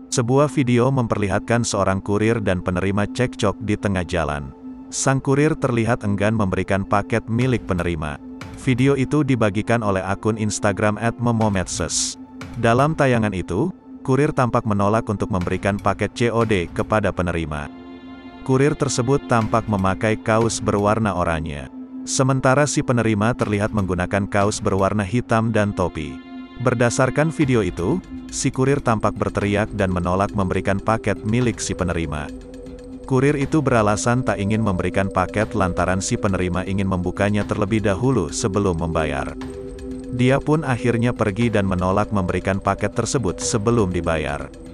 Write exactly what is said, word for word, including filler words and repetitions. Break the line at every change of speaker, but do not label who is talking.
Sebuah video memperlihatkan seorang kurir dan penerima cekcok di tengah jalan. Sang kurir terlihat enggan memberikan paket milik penerima. Video itu dibagikan oleh akun Instagram et momomedsos. Dalam tayangan itu, kurir tampak menolak untuk memberikan paket C O D kepada penerima. Kurir tersebut tampak memakai kaos berwarna oranye. Sementara si penerima terlihat menggunakan kaos berwarna hitam dan topi. Berdasarkan video itu, si kurir tampak berteriak dan menolak memberikan paket milik si penerima. Kurir itu beralasan tak ingin memberikan paket lantaran si penerima ingin membukanya terlebih dahulu sebelum membayar. Dia pun akhirnya pergi dan menolak memberikan paket tersebut sebelum dibayar.